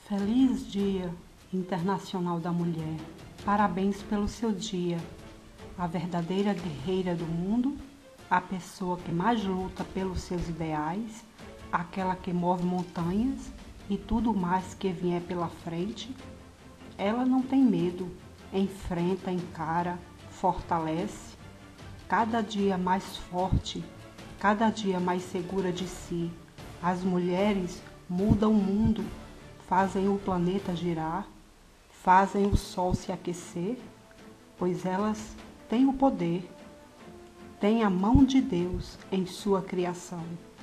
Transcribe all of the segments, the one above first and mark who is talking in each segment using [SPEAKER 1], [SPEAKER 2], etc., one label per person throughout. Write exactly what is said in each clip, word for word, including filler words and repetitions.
[SPEAKER 1] Feliz Dia Internacional da Mulher. Parabéns pelo seu dia. A verdadeira guerreira do mundo, a pessoa que mais luta pelos seus ideais, aquela que move montanhas e tudo mais que vier pela frente. Ela não tem medo, enfrenta, encara, fortalece, cada dia mais forte, cada dia mais segura de si. As mulheres mudam o mundo, fazem o planeta girar, fazem o sol se aquecer, pois elas têm o poder, têm a mão de Deus em sua criação.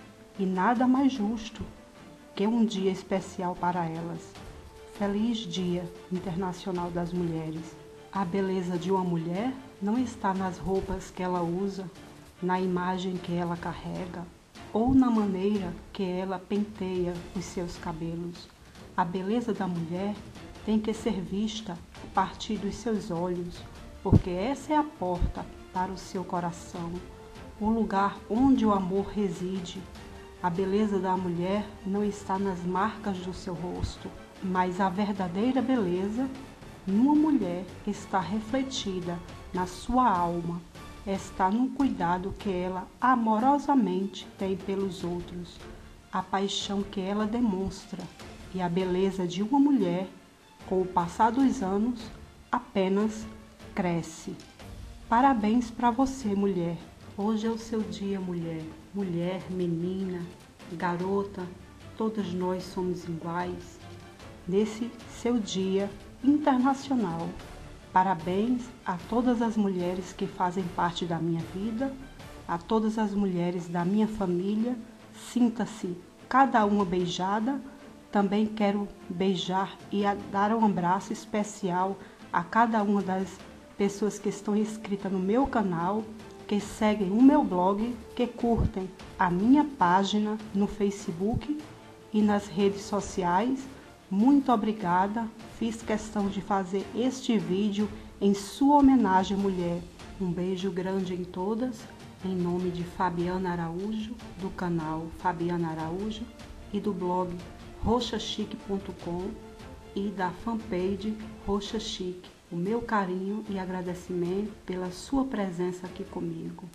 [SPEAKER 1] E nada mais justo que um dia especial para elas. Feliz Dia Internacional das Mulheres. A beleza de uma mulher não está nas roupas que ela usa, na imagem que ela carrega ou na maneira que ela penteia os seus cabelos. A beleza da mulher tem que ser vista a partir dos seus olhos, porque essa é a porta para o seu coração, o lugar onde o amor reside. A beleza da mulher não está nas marcas do seu rosto, mas a verdadeira beleza numa mulher está refletida na sua alma, está no cuidado que ela amorosamente tem pelos outros, a paixão que ela demonstra. E a beleza de uma mulher, com o passar dos anos, apenas cresce. Parabéns para você, mulher. Hoje é o seu dia, mulher. Mulher, menina, garota, todas nós somos iguais. Nesse seu dia internacional, parabéns a todas as mulheres que fazem parte da minha vida, a todas as mulheres da minha família. Sinta-se cada uma beijada. Também quero beijar e dar um abraço especial a cada uma das pessoas que estão inscritas no meu canal, que seguem o meu blog, que curtem a minha página no Facebook e nas redes sociais. Muito obrigada, fiz questão de fazer este vídeo em sua homenagem, mulher. Um beijo grande em todas, em nome de Fabiana Araújo, do canal Fabiana Araújo e do blog roxa chique ponto com e da fanpage Roxa Chique. O meu carinho e agradecimento pela sua presença aqui comigo.